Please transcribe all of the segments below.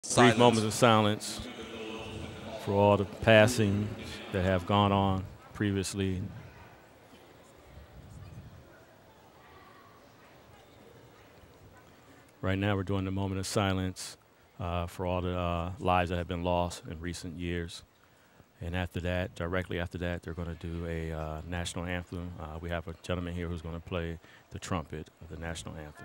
Brief moments of silence for all the passing that have gone on previously. Right now we're doing the moment of silence for all the lives that have been lost in recent years. And after that, directly after that, they're going to do a national anthem. We have a gentleman here who's going to play the trumpet of the national anthem.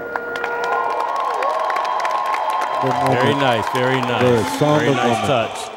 Very nice, very nice. Good. Song Very of nice woman. touch.